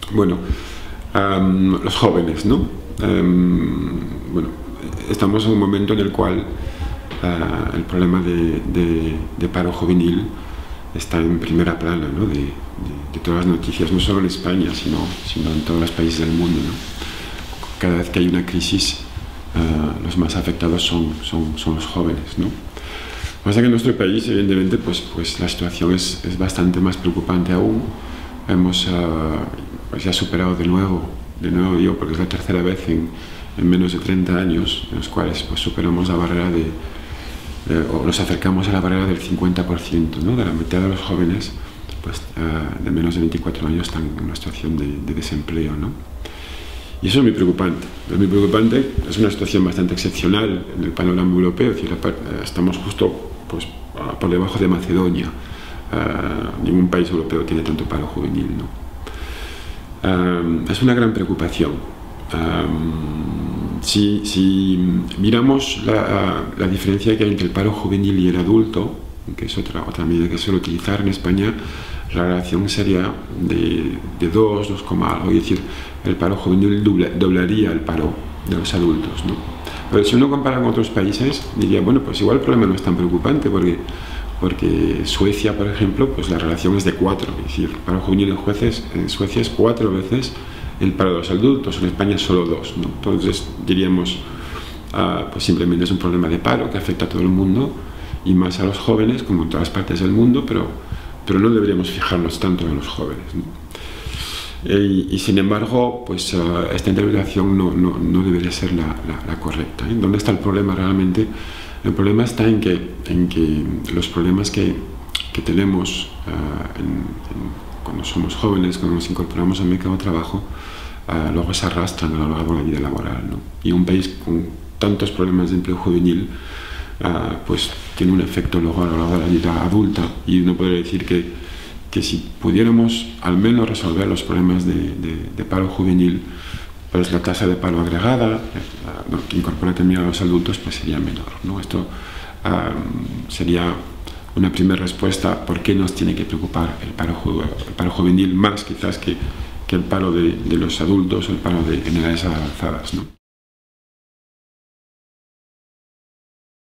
Bueno, los jóvenes, ¿no? Bueno, estamos en un momento en el cual el problema de paro juvenil está en primera plana, ¿no? de todas las noticias, no solo en España, sino en todos los países del mundo, ¿no? Cada vez que hay una crisis, los más afectados son los jóvenes, ¿no? Pasa que en nuestro país, evidentemente, pues la situación es bastante más preocupante aún. Hemos pues ya superado de nuevo yo, porque es la tercera vez en menos de 30 años en los cuales pues superamos la barrera o nos acercamos a la barrera del 50%, ¿no? De la mitad de los jóvenes pues, de menos de 24 años están en una situación de desempleo, ¿no? Y eso es muy preocupante. Es muy preocupante, es una situación bastante excepcional en el panorama europeo, es decir, estamos justo pues, por debajo de Macedonia. Ningún país europeo tiene tanto paro juvenil, ¿no? Es una gran preocupación. Si miramos la diferencia que hay entre el paro juvenil y el adulto, que es otra medida que suelo utilizar en España, la relación sería de 2 algo, es decir, el paro juvenil doblaría el paro de los adultos, ¿no? Pero si uno compara con otros países, diría, bueno, pues igual el problema no es tan preocupante, porque Suecia, por ejemplo, pues la relación es de 4, es decir, el paro juvenil en Suecia es 4 veces el paro de los adultos, en España solo 2, ¿no? Entonces diríamos, pues simplemente es un problema de paro que afecta a todo el mundo y más a los jóvenes, como en todas partes del mundo, pero no deberíamos fijarnos tanto en los jóvenes, ¿no? Y sin embargo, pues esta interpretación no debería ser la correcta, ¿eh? ¿Dónde está el problema realmente? El problema está en que los problemas que tenemos cuando somos jóvenes, cuando nos incorporamos al mercado de trabajo, luego se arrastran a lo largo de la vida laboral, ¿no? Y un país con tantos problemas de empleo juvenil pues tiene un efecto luego a lo largo de la vida adulta, y uno podría decir que si pudiéramos al menos resolver los problemas de paro juvenil, pues la tasa de paro agregada, que incorpora también a los adultos, pues sería menor, ¿no? Esto sería una primera respuesta por qué nos tiene que preocupar el paro juvenil más quizás que el paro de los adultos o el paro de edades avanzadas, ¿no?